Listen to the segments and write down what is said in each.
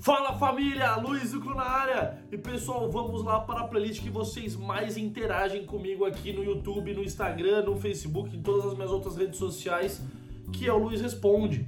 Fala família, Luiz Zuclo na área. E pessoal, vamos lá para a playlist que vocês mais interagem comigo aqui no YouTube, no Instagram, no Facebook, em todas as minhas outras redes sociais, que é o Luiz Responde.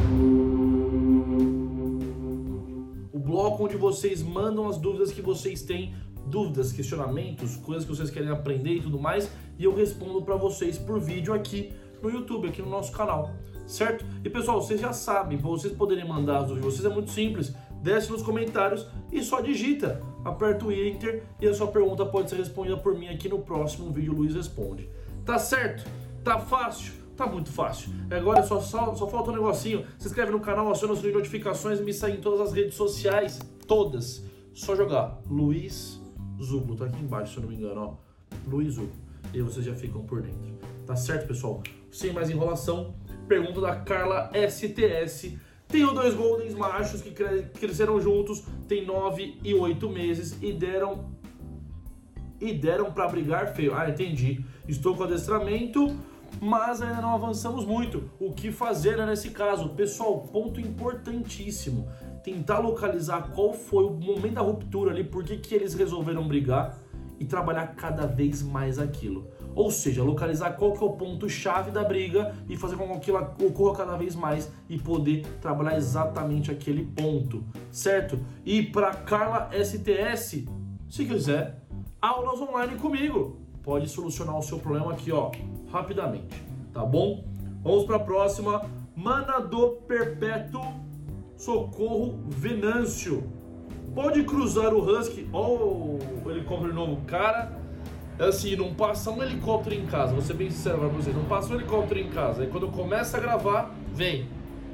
O bloco onde vocês mandam as dúvidas que vocês têm, dúvidas, questionamentos, coisas que vocês querem aprender e tudo mais, e eu respondo para vocês por vídeo aqui no YouTube, aqui no nosso canal, certo? E pessoal, vocês já sabem, para vocês poderem mandar as dúvidas de vocês é muito simples. Desce nos comentários e só digita, aperta o Enter e a sua pergunta pode ser respondida por mim aqui no próximo vídeo Luiz Responde. Tá certo? Tá fácil? Tá muito fácil. Agora só falta um negocinho. Se inscreve no canal, aciona o sininho de notificações e me segue em todas as redes sociais, todas. Só jogar Luiz Zuclo, tá aqui embaixo se eu não me engano, ó. Luiz Zuclo. E aí vocês já ficam por dentro. Tá certo, pessoal? Sem mais enrolação, pergunta da Carla STS. Tenho dois Goldens machos que cresceram juntos, tem 9 e 8 meses e deram pra brigar feio. Ah, entendi. Estou com adestramento, mas ainda não avançamos muito. O que fazer, né, nesse caso? Pessoal, ponto importantíssimo. Tentar localizar qual foi o momento da ruptura ali, por que eles resolveram brigar e trabalhar cada vez mais aquilo. Ou seja, localizar qual que é o ponto-chave da briga e fazer com que aquilo ocorra cada vez mais e poder trabalhar exatamente aquele ponto, certo? E para Carla STS, se quiser, aulas online comigo. Pode solucionar o seu problema aqui, ó, rapidamente, tá bom? Vamos para a próxima. Manador Perpétuo Socorro Venâncio. Pode cruzar o Husky, ó, o helicóptero novo, cara. É assim, não passa um helicóptero em casa, vou ser bem sincero pra vocês, não passa um helicóptero em casa. Aí quando começa a gravar, vem.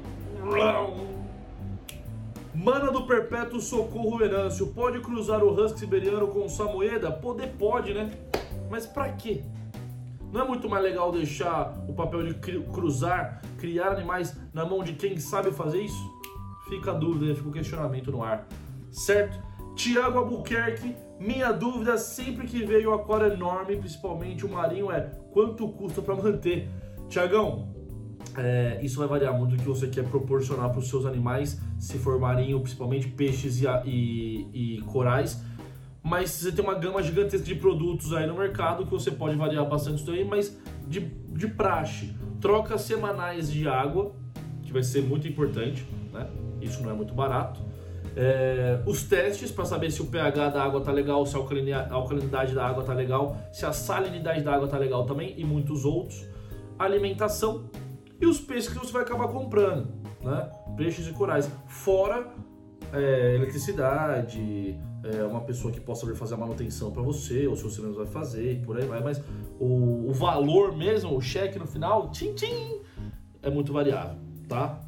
Mana do Perpétuo Socorro Venâncio, pode cruzar o Husky siberiano com o Samoyeda? Poder pode, né? Mas pra quê? Não é muito mais legal deixar o papel de cruzar, criar animais na mão de quem sabe fazer isso? Fica a dúvida, fica o questionamento no ar, certo? Tiago Albuquerque, minha dúvida sempre que veio o aquário enorme, principalmente o marinho, é quanto custa para manter? Tiagão, isso vai variar muito do que você quer proporcionar para os seus animais, se for marinho, principalmente peixes e corais, mas você tem uma gama gigantesca de produtos aí no mercado que você pode variar bastante isso aí, mas de praxe, trocas semanais de água, que vai ser muito importante, né? Isso não é muito barato. Os testes para saber se o pH da água tá legal, se a alcalinidade da água tá legal, se a salinidade da água tá legal também e muitos outros. Alimentação e os peixes que você vai acabar comprando, né? Peixes e corais. Fora eletricidade, uma pessoa que possa vir fazer a manutenção para você, ou se você mesmo vai fazer, e por aí vai. Mas o valor mesmo, o cheque no final, tchim, é muito variável, tá?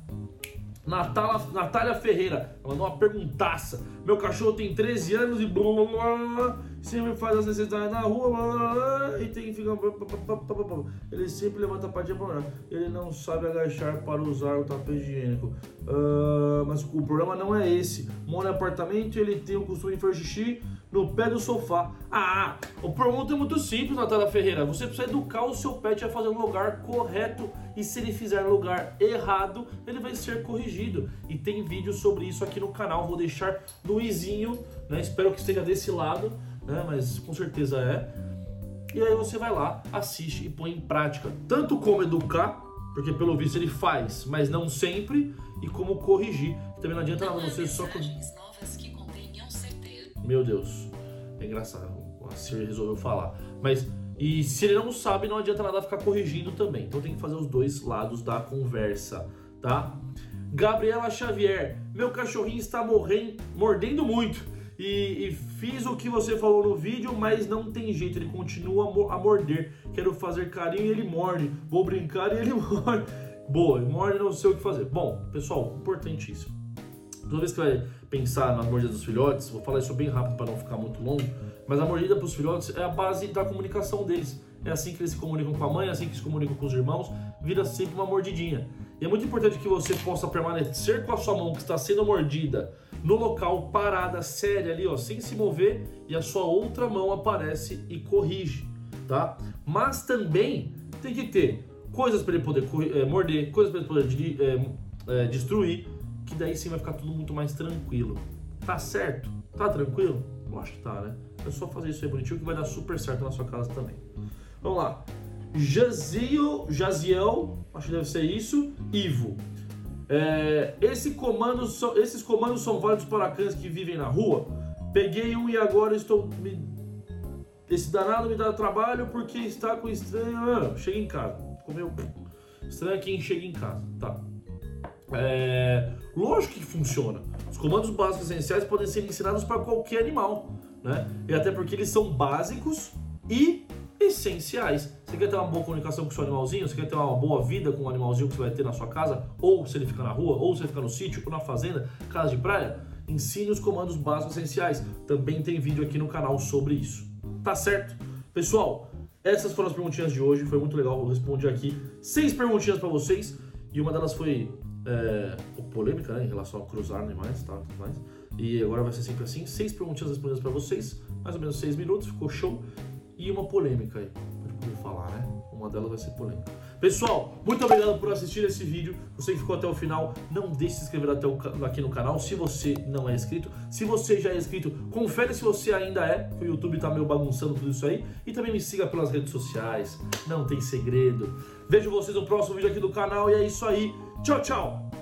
Natália Ferreira mandou uma perguntaça. Meu cachorro tem 13 anos e blá blá blá, sempre faz as necessidades na rua blá, blá, blá, e tem que ficar. Ele sempre levanta a patinha para ele não sabe agachar para usar o tapete higiênico. Mas o problema não é esse. Mora em apartamento e ele tem o costume de fazer xixi no pé do sofá. O pergunta é muito simples, Natália Ferreira. Você precisa educar o seu pet a fazer no lugar correto. E se ele fizer no lugar errado, ele vai ser corrigido. E tem vídeo sobre isso aqui no canal. Vou deixar no izinho, né? Espero que esteja desse lado, né? Mas com certeza é. E aí você vai lá, assiste e põe em prática. Tanto como educar, porque pelo visto ele faz, mas não sempre. E como corrigir. Também não adianta nada você só... Meu Deus, é engraçado. A Siri resolveu falar. Mas... E se ele não sabe, não adianta nada ficar corrigindo também. Então tem que fazer os dois lados da conversa, tá? Gabriela Xavier, meu cachorrinho está mordendo muito. E fiz o que você falou no vídeo, mas não tem jeito, ele continua a morder. Quero fazer carinho e ele morde. Vou brincar e ele morde. Boa, ele morde e não sei o que fazer. Bom, pessoal, importantíssimo. Toda vez que vai pensar na mordida dos filhotes, vou falar isso bem rápido para não ficar muito longo, mas a mordida para os filhotes é a base da comunicação deles. É assim que eles se comunicam com a mãe, é assim que se comunicam com os irmãos, vira sempre uma mordidinha. E é muito importante que você possa permanecer com a sua mão que está sendo mordida no local, parada, séria ali, ó, sem se mover, e a sua outra mão aparece e corrige, tá? Mas também tem que ter coisas para ele poder morder, coisas para ele poder destruir, que daí sim vai ficar tudo muito mais tranquilo. Tá certo? Tá tranquilo? Eu acho que tá, né? É só fazer isso aí bonitinho que vai dar super certo na sua casa também. Vamos lá. Jaziel, acho que deve ser isso, Ivo. Esses comandos são válidos para cães que vivem na rua? Peguei um e agora esse danado me dá trabalho porque está com estranho. Chega em casa. Comeu. Estranho quem chega em casa. Tá. Lógico que funciona. Os comandos básicos essenciais podem ser ensinados para qualquer animal, né? E até porque eles são básicos e essenciais. Você quer ter uma boa comunicação com o seu animalzinho? Você quer ter uma boa vida com o animalzinho que você vai ter na sua casa? Ou se ele fica na rua? Ou se ele fica no sítio? Ou na fazenda? Casa de praia? Ensine os comandos básicos essenciais. Também tem vídeo aqui no canal sobre isso. Tá certo? Pessoal, essas foram as perguntinhas de hoje. Foi muito legal. Eu respondi aqui 6 perguntinhas para vocês. E uma delas foi polêmica, né? Em relação a cruzar animais, tá? Tudo mais. E agora vai ser sempre assim. 6 perguntinhas respondidas para vocês. Mais ou menos 6 minutos. Ficou show. E uma polêmica aí, pode poder falar, né? Uma delas vai ser polêmica. Pessoal, muito obrigado por assistir esse vídeo. Você que ficou até o final, não deixe de se inscrever aqui no canal se você não é inscrito. Se você já é inscrito, confere se você ainda é, que o YouTube tá meio bagunçando tudo isso aí. E também me siga pelas redes sociais, não tem segredo. Vejo vocês no próximo vídeo aqui do canal e é isso aí. Tchau, tchau!